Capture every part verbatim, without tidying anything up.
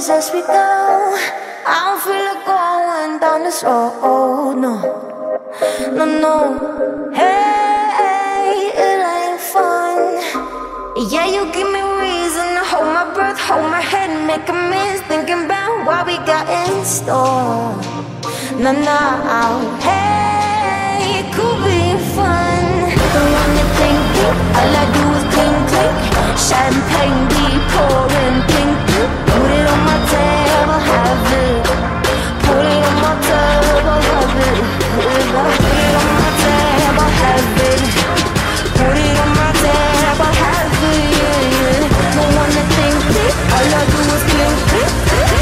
close as we go. I don't feel like going down this road, no, no, no. Hey, it ain't fun. Yeah, you give me reason to hold my breath, hold my head, make a mess, thinking about what we got in store. No, no, hey, it could be fun. Don't wanna think it, all I do is clink, clink. Champagne be pouring, pink, pink. Put it on my table, have it. Put it on my table, have it. Put it on my table, have it. Put it on my table, have it, yeah, yeah. Don't wanna think it, all I do is clink, clink.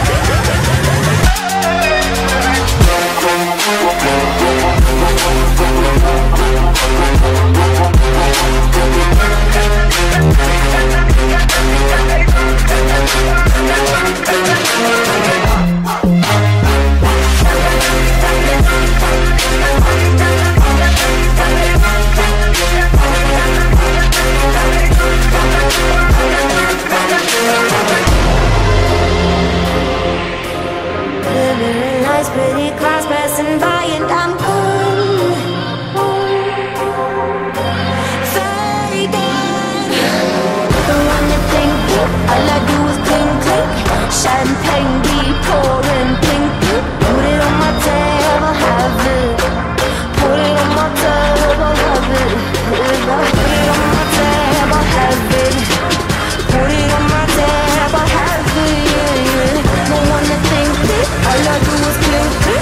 Pretty cars passing by and I'm gone, faded. Don't wanna think it, all I do is clink, clink. Champagne be pouring, pink, pink. Put it on my table, have it. Put it on my table, have it. Put it on my table, have it. Put it on my table, have it, yeah, yeah. Don't wanna think it, all I do is clink, clink.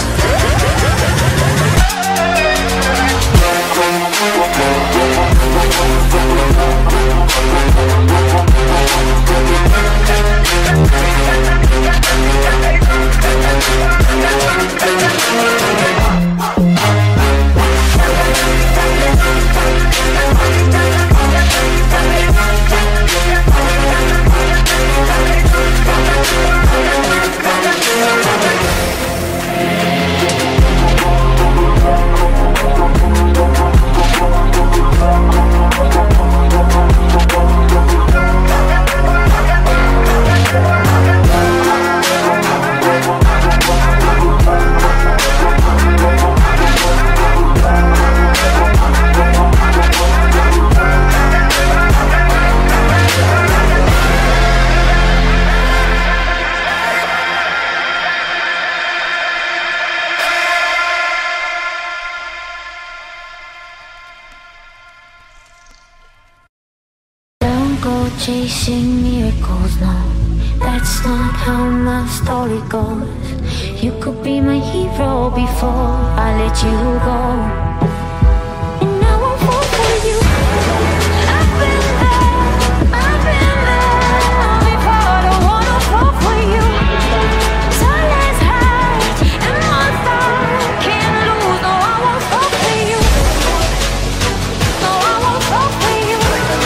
Chasing miracles, no, that's not how my story goes. You could be my hero before I let you go. And I won't fall for you. I've been there, I've been there before. Don't wanna fall for you. So let's hide and my thought can't lose. No, I won't fall for you. No, I won't fall for you.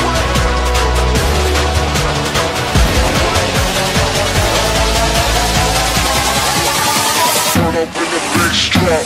Up in the bass drop.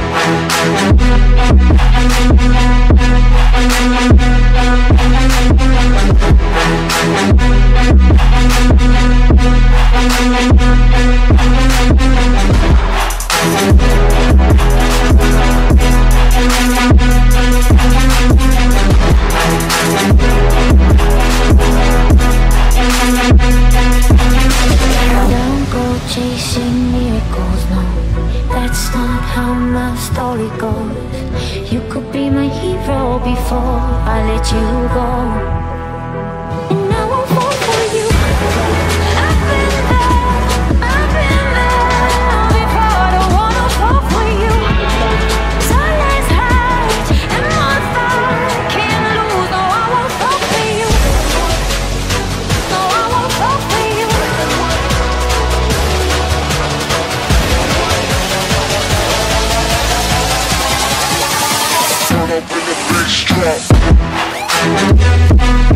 Don't go chasing miracles, no, that's not how my story goes. You could be my hero before I let you go. And I won't fall for you. I've been there, I've been there before. Don't wanna fall for you. So let's hide and my thought can't lose. No, I won't fall for you. No, I won't fall for you. Up in the bass drop.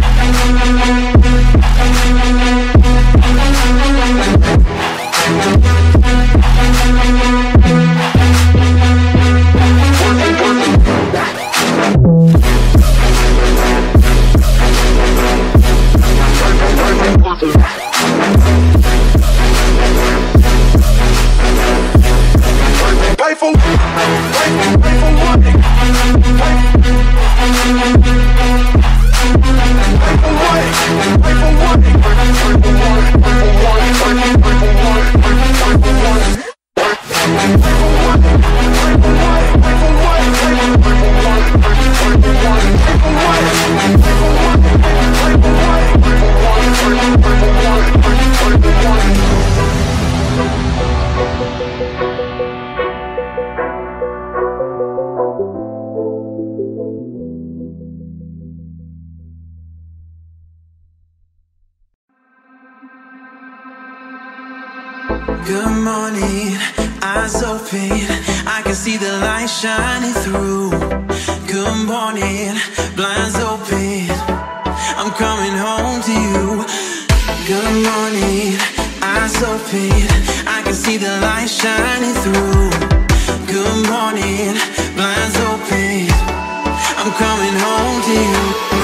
Good morning, eyes open, I can see the light shining through. Good morning, blinds open, I'm coming home to you. Good morning, eyes open, I can see the light shining through. Good morning, blinds open, I'm coming home to you.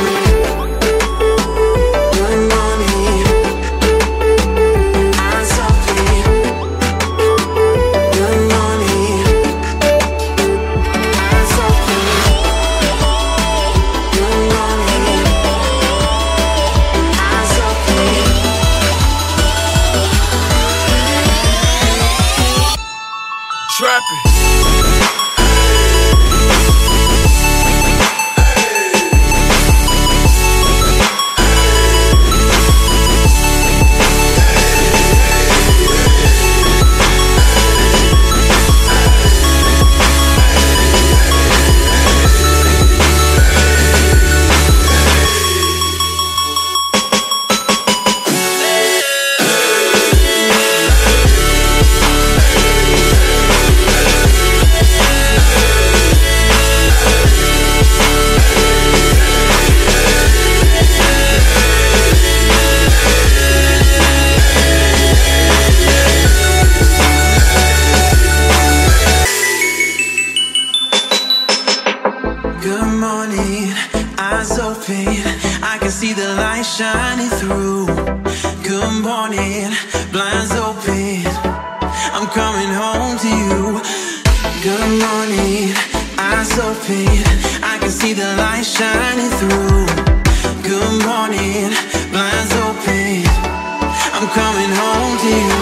Shining through. Good morning, blinds open, I'm coming home to you. Good morning, eyes open, I can see the light shining through. Good morning, blinds open, I'm coming home to you.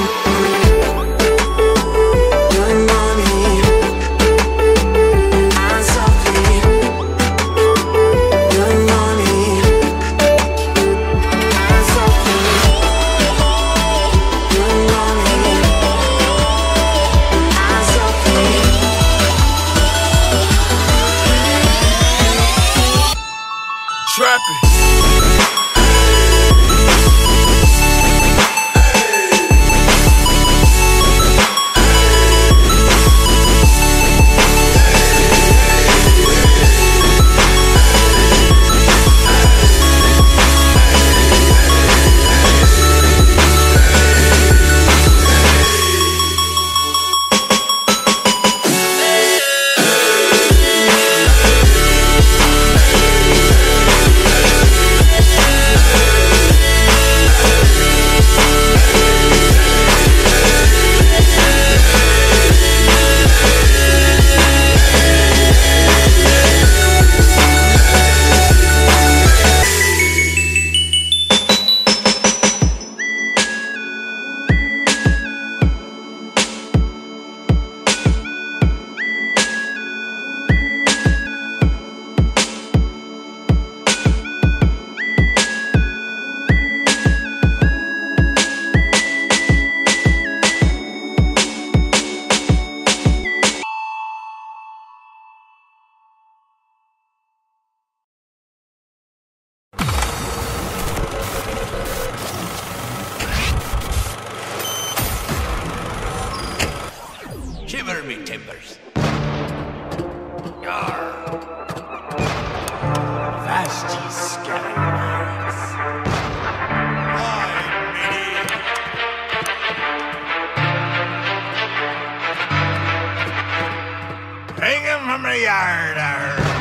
Shiver me timbers. Yarr. Vast ye scallywags. Aye, middy. Bring him from the yard, arr.